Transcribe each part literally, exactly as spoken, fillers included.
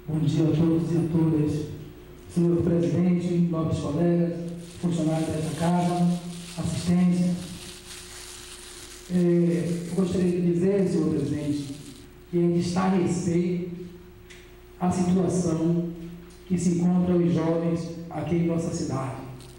Bom dia a todos e a todas. Senhor presidente, nobres colegas, funcionários dessa casa, assistência. É, eu gostaria de dizer, senhor presidente, que é de estarrecer a situação que se encontram os jovens aqui em nossa cidade.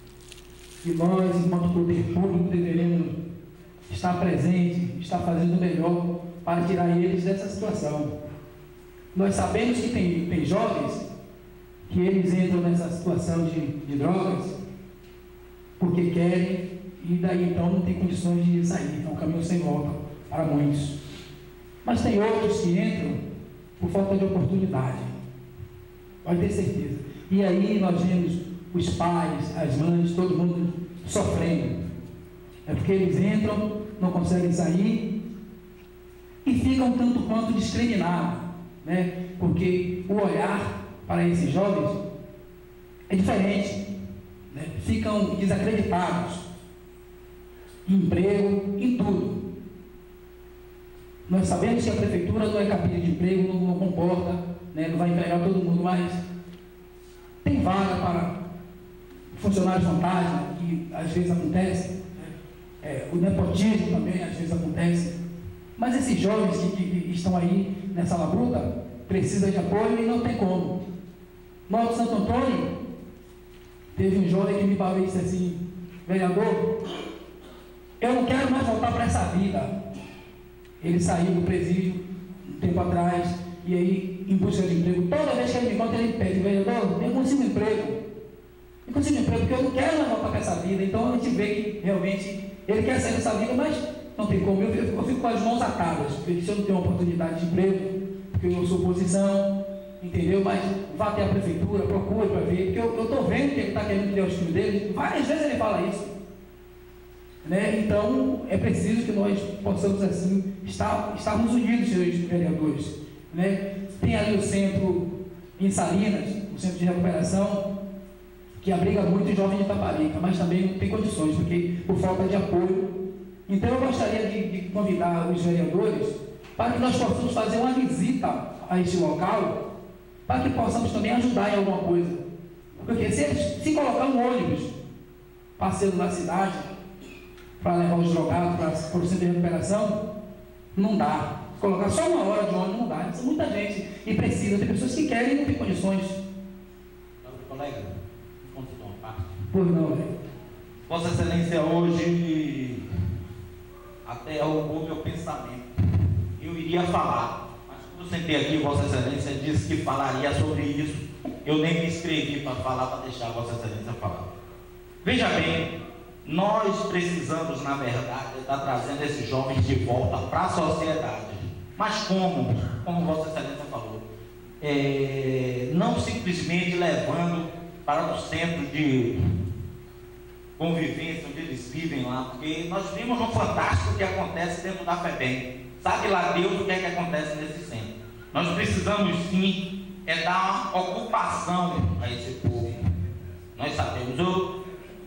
E nós, enquanto poder público, deveremos estar presente, estar fazendo o melhor para tirar eles dessa situação. Nós sabemos que tem, tem jovens que eles entram nessa situação de, de drogas porque querem e daí então não tem condições de sair. É um caminho sem volta para muitos. Mas tem outros que entram por falta de oportunidade. Pode ter certeza. E aí nós vemos os pais, as mães, todo mundo sofrendo. É porque eles entram, não conseguem sair e ficam tanto quanto discriminados, né? Porque o olhar para esses jovens é diferente, né? Ficam desacreditados em emprego, em tudo. Nós sabemos que a prefeitura não é cabide de emprego, não, não comporta, né? Não vai empregar todo mundo, mas tem vaga para funcionários fantasma, que às vezes acontece, né? É, o nepotismo também às vezes acontece. Mas esses jovens que, que, que estão aí nessa labuta precisam de apoio e não tem como. Nós de Santo Antônio, teve um jovem que me falou isso assim: vereador, eu não quero mais voltar para essa vida. Ele saiu do presídio um tempo atrás e aí em busca de emprego. Toda vez que ele me encontra, ele pede: vereador, eu consigo um emprego. Eu consigo um emprego porque eu não quero mais voltar para essa vida. Então a gente vê que realmente ele quer sair dessa vida, mas não tem como. Eu, eu, eu fico com as mãos atadas, porque se eu não tenho uma oportunidade de emprego, porque eu sou oposição, entendeu? Mas vá até a prefeitura, procure para ver, porque eu estou vendo que ele está querendo criar o estilo dele. Várias vezes ele fala isso, né? Então é preciso que nós possamos assim estar, estarmos unidos, senhores vereadores, né? Tem ali o centro em Salinas, o centro de recuperação, que abriga muito jovem de Itaparica, mas também não tem condições, porque por falta de apoio. Então eu gostaria de, de convidar os vereadores para que nós possamos fazer uma visita a este local, para que possamos também ajudar em alguma coisa. Porque se eles se colocar um ônibus passeando na cidade para levar os drogados para, para o centro de recuperação, não dá. Se colocar só uma hora de ônibus não dá. Isso é muita gente e precisa. Tem pessoas que querem e não têm condições. Colega, continua uma parte. Pois não, velho. Vossa Excelência hoje até roubou meu pensamento. Eu iria falar, mas quando eu sentei aqui, Vossa Excelência disse que falaria sobre isso. Eu nem me inscrevi para falar, para deixar Vossa Excelência falar. Veja bem, nós precisamos, na verdade, estar trazendo esses jovens de volta para a sociedade. Mas como? Como Vossa Excelência falou, é, não simplesmente levando para o centro de convivência onde eles vivem lá, porque nós vimos um fantástico que acontece dentro da FEBEM. Sabe lá Deus o que é que acontece nesse centro. Nós precisamos sim é dar uma ocupação a esse povo. Nós sabemos, eu,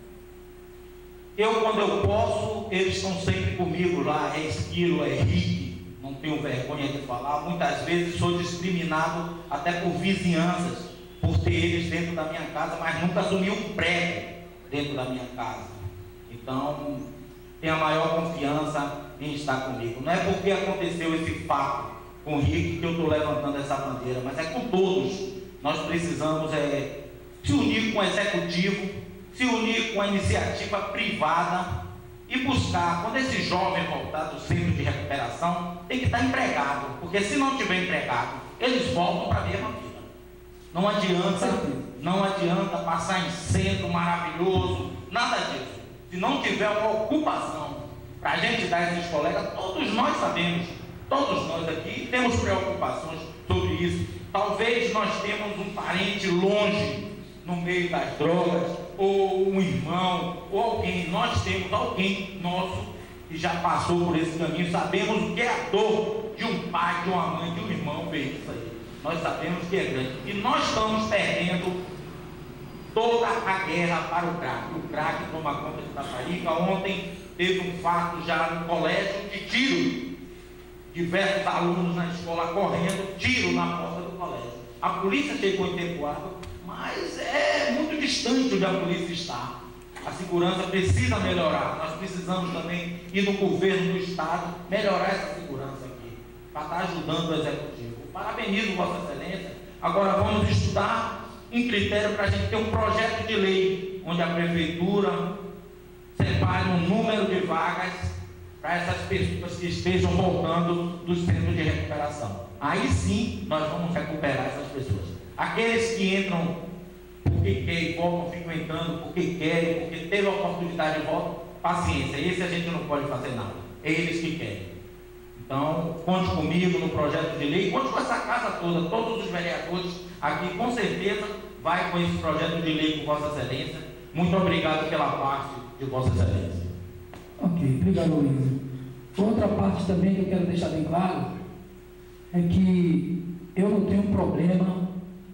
eu quando eu posso, eles estão sempre comigo lá, é Esquilo, é Rick, não tenho vergonha de falar. Muitas vezes sou discriminado até por vizinhanças, por ter eles dentro da minha casa, mas nunca assumi um prédio dentro da minha casa. Então, tenho a maior confiança em estar comigo. Não é porque aconteceu esse fato com o Rick que eu estou levantando essa bandeira, mas é com todos. Nós precisamos é, se unir com o executivo, se unir com a iniciativa privada e buscar, quando esse jovem voltar do centro de recuperação, tem que estar empregado, porque se não tiver empregado, eles voltam para a mesma vida. Não adianta, não adianta passar em centro maravilhoso, nada disso. Se não tiver uma ocupação para a gente dar a esses colegas, todos nós sabemos, todos nós aqui temos preocupações sobre isso. Talvez nós temos um parente longe no meio das drogas, ou um irmão, ou alguém. Nós temos alguém nosso que já passou por esse caminho. Sabemos o que é a dor de um pai, de uma mãe, de um irmão ver isso aí. Nós sabemos que é grande. E nós estamos perdendo toda a guerra para o crack. O crack toma conta de Itaparica. Ontem teve um fato já no colégio de tiro. Diversos alunos na escola correndo, tiro na porta do colégio. A polícia chegou em tempo hábil, mas é muito distante onde a polícia está. A segurança precisa melhorar. Nós precisamos também ir no governo do Estado melhorar essa segurança aqui, para estar ajudando o Executivo. Parabenizo Vossa Excelência. Agora vamos estudar um critério para a gente ter um projeto de lei, onde a Prefeitura separe um número de vagas para essas pessoas que estejam voltando dos centros de recuperação. Aí sim nós vamos recuperar essas pessoas. Aqueles que entram porque querem, voltam, ficam entrando porque querem, porque teve a oportunidade de volta, paciência, esse a gente não pode fazer nada, é eles que querem. Então, conte comigo no projeto de lei, conte com essa casa toda, todos os vereadores aqui, com certeza, vai com esse projeto de lei com Vossa Excelência. Muito obrigado pela parte de Vossa Excelência. Ok, obrigado, Luiz. Outra parte também que eu quero deixar bem claro é que eu não tenho problema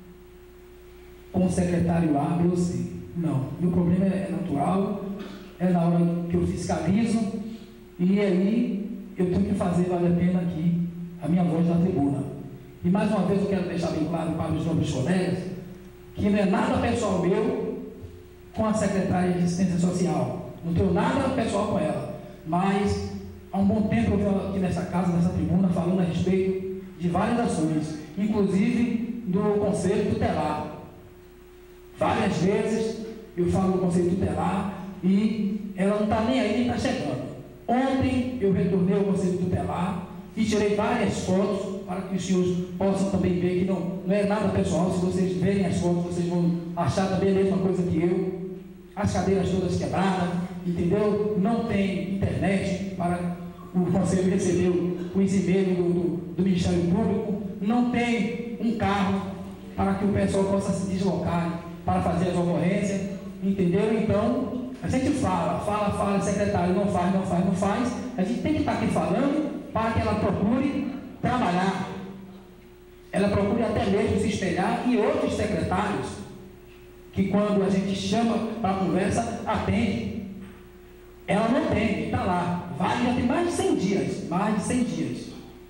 com o secretário A, B ou C. Não, meu problema é natural, é na hora que eu fiscalizo, e aí eu tenho que fazer valer a pena aqui a minha voz na tribuna. E mais uma vez eu quero deixar bem claro para os nobres colegas que não é nada pessoal meu com a secretária de Assistência Social. Não tenho nada pessoal com ela, mas há um bom tempo eu venho aqui nessa casa, nessa tribuna, falando a respeito de várias ações, inclusive do Conselho Tutelar. Várias vezes eu falo do Conselho Tutelar e ela não está nem aí, nem está chegando. Ontem eu retornei ao Conselho Tutelar e tirei várias fotos para que os senhores possam também ver que não, não é nada pessoal. Se vocês verem as fotos, vocês vão achar também a mesma coisa que eu. As cadeiras todas quebradas, entendeu? Não tem internet para o Conselho receber os e-mails do, do, do Ministério Público. Não tem um carro para que o pessoal possa se deslocar para fazer as ocorrências, entendeu? Então, a gente fala, fala, fala, secretário não faz, não faz, não faz. A gente tem que estar aqui falando para que ela procure trabalhar. Ela procure até mesmo se espelhar em outros secretários, que quando a gente chama para conversa, atende. Ela não atende, está lá. Vai, já tem mais de cem dias, mais de cem dias.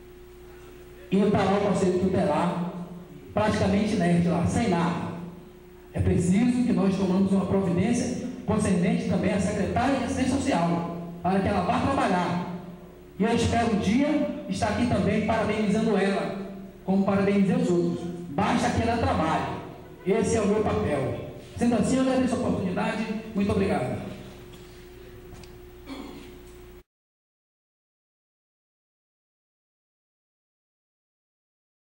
E está lá o Conselho Tutelar, praticamente inerte lá, sem nada. É preciso que nós tomamos uma providência concernente também à secretária de Assistência Social, para que ela vá trabalhar. E eu espero um dia estar aqui também parabenizando ela, como parabenizei os outros. Basta que ela trabalhe. Esse é o meu papel. Sendo assim, eu agradeço a oportunidade. Muito obrigado.